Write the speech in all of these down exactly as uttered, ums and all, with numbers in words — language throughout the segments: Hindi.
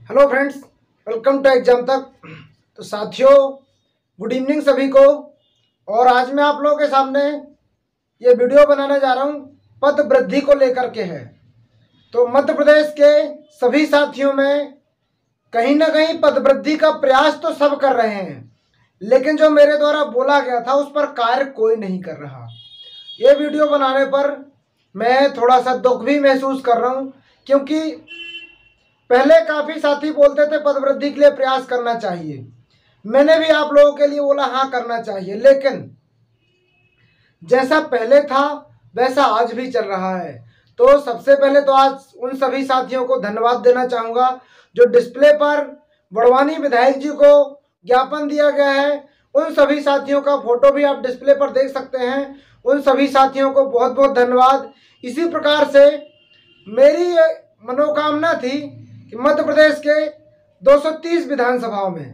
Hello friends, welcome to exam तक। तो साथियों, गुड इवनिंग सभी को। और आज मैं आप लोगों के सामने ये वीडियो बनाने जा रहा हूँ, पद वृद्धि को लेकर के है। तो मध्य प्रदेश के सभी साथियों में कहीं ना कहीं पद वृद्धि का प्रयास तो सब कर रहे हैं, लेकिन जो मेरे द्वारा बोला गया था उस पर कार्य कोई नहीं कर रहा। ये वीडियो बनाने पर मैं थोड़ा सा दुख भी महसूस कर रहा हूँ, क्योंकि पहले काफ़ी साथी बोलते थे पद वृद्धि के लिए प्रयास करना चाहिए। मैंने भी आप लोगों के लिए बोला हाँ करना चाहिए, लेकिन जैसा पहले था वैसा आज भी चल रहा है। तो सबसे पहले तो आज उन सभी साथियों को धन्यवाद देना चाहूँगा जो डिस्प्ले पर बड़वानी विधायक जी को ज्ञापन दिया गया है। उन सभी साथियों का फोटो भी आप डिस्प्ले पर देख सकते हैं। उन सभी साथियों को बहुत बहुत धन्यवाद। इसी प्रकार से मेरी मनोकामना थी कि मध्य प्रदेश के दो सौ तीस विधानसभाओं में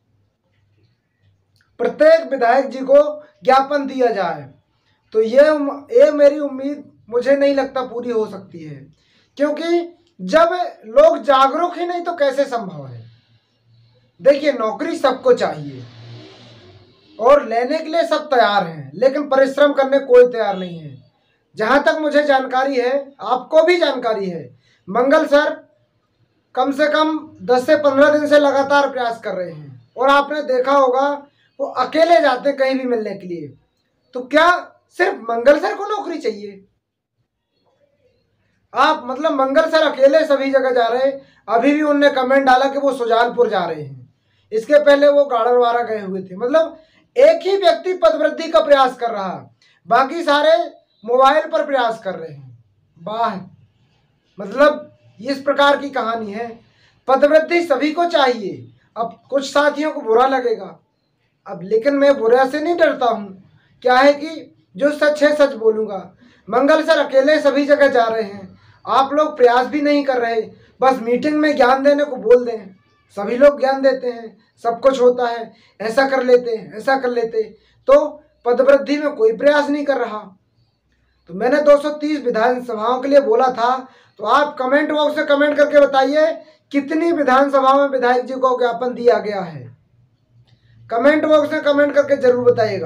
प्रत्येक विधायक जी को ज्ञापन दिया जाए। तो ये ये मेरी उम्मीद मुझे नहीं लगता पूरी हो सकती है, क्योंकि जब लोग जागरूक ही नहीं तो कैसे संभव है। देखिए, नौकरी सबको चाहिए और लेने के लिए सब तैयार हैं, लेकिन परिश्रम करने कोई तैयार नहीं है। जहां तक मुझे जानकारी है, आपको भी जानकारी है, मंगल सर कम से कम दस से पंद्रह दिन से लगातार प्रयास कर रहे हैं। और आपने देखा होगा वो अकेले जाते हैं कहीं भी मिलने के लिए। तो क्या सिर्फ मंगल सर को नौकरी चाहिए? आप मतलब मंगल सर अकेले सभी जगह जा रहे हैं? अभी भी उनने कमेंट डाला कि वो सुजानपुर जा रहे हैं, इसके पहले वो गाड़रवाड़ा गए हुए थे। मतलब एक ही व्यक्ति पदवृद्धि का प्रयास कर रहा, बाकी सारे मोबाइल पर प्रयास कर रहे हैं। वाह, मतलब इस प्रकार की कहानी है। पदवृद्धि सभी को चाहिए। अब कुछ साथियों को बुरा लगेगा, अब लेकिन मैं बुरा से नहीं डरता हूँ। क्या है कि जो सच है सच बोलूँगा। मंगल सर अकेले सभी जगह जा रहे हैं, आप लोग प्रयास भी नहीं कर रहे, बस मीटिंग में ज्ञान देने को बोल दें। सभी लोग ज्ञान देते हैं, सब कुछ होता है, ऐसा कर लेते हैं, ऐसा कर लेते, तो पदवृद्धि में कोई प्रयास नहीं कर रहा। तो मैंने दो सौ तीस विधानसभाओं के लिए बोला था। तो आप कमेंट बॉक्स में कमेंट करके बताइए कितनी विधानसभाओं में विधायक जी को ज्ञापन दिया गया है। कमेंट बॉक्स में कमेंट करके जरूर बताइएगा।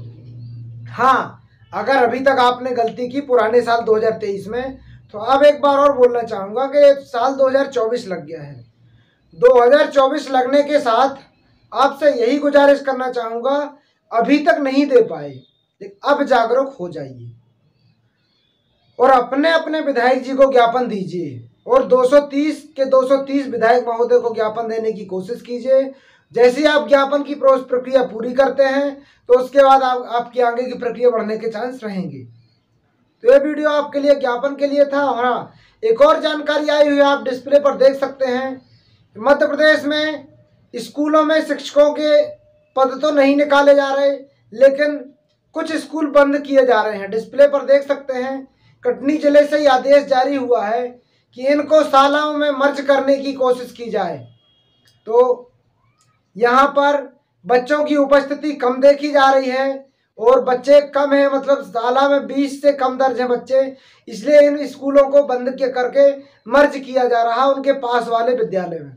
हाँ, अगर अभी तक आपने गलती की पुराने साल दो हज़ार तेईस में, तो अब एक बार और बोलना चाहूँगा कि साल दो हज़ार चौबीस लग गया है। दो हज़ार चौबीस लगने के साथ आपसे यही गुजारिश करना चाहूँगा, अभी तक नहीं दे पाए लेकिन अब जागरूक हो जाइए और अपने अपने विधायक जी को ज्ञापन दीजिए। और दो सौ तीस के दो सौ तीस विधायक महोदय को ज्ञापन देने की कोशिश कीजिए। जैसे ही आप ज्ञापन की प्रक्रिया पूरी करते हैं तो उसके बाद आप आपकी आगे की प्रक्रिया बढ़ने के चांस रहेंगे। तो ये वीडियो आपके लिए ज्ञापन के लिए था। हाँ, एक और जानकारी आई हुई है, आप डिस्प्ले पर देख सकते हैं। मध्य प्रदेश में स्कूलों में शिक्षकों के पद तो नहीं निकाले जा रहे, लेकिन कुछ स्कूल बंद किए जा रहे हैं। डिस्प्ले पर देख सकते हैं, कटनी जिले से ही आदेश जारी हुआ है कि इनको शालाओं में मर्ज करने की कोशिश की जाए। तो यहाँ पर बच्चों की उपस्थिति कम देखी जा रही है और बच्चे कम हैं, मतलब शाला में बीस से कम दर्ज हैं बच्चे, इसलिए इन स्कूलों को बंद के करके मर्ज किया जा रहा उनके पास वाले विद्यालय में।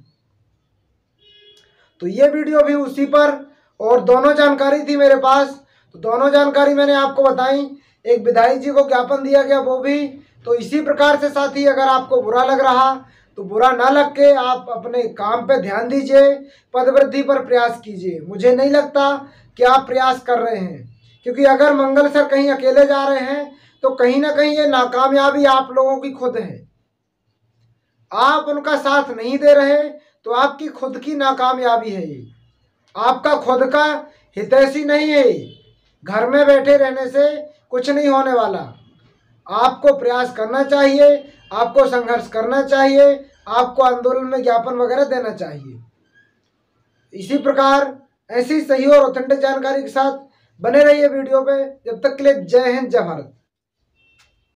तो ये वीडियो भी उसी पर, और दोनों जानकारी थी मेरे पास, तो दोनों जानकारी मैंने आपको बताई। एक विधायक जी को ज्ञापन दिया गया, वो भी। तो इसी प्रकार से साथी, अगर आपको बुरा लग रहा तो बुरा ना लग के आप अपने काम पे ध्यान दीजिए, पदवृद्धि पर प्रयास कीजिए। मुझे नहीं लगता कि आप प्रयास कर रहे हैं, क्योंकि अगर मंगल सर कहीं अकेले जा रहे हैं तो कहीं ना कहीं ये नाकामयाबी आप लोगों की खुद है। आप उनका साथ नहीं दे रहे तो आपकी खुद की नाकामयाबी है ये, आपका खुद का हितैषी नहीं है। घर में बैठे रहने से कुछ नहीं होने वाला। आपको प्रयास करना चाहिए, आपको संघर्ष करना चाहिए, आपको आंदोलन में ज्ञापन वगैरह देना चाहिए। इसी प्रकार ऐसी सही और ऑथेंटिक जानकारी के साथ बने रहिए वीडियो पे। जब तक के लिए जय हिंद, जय भारत।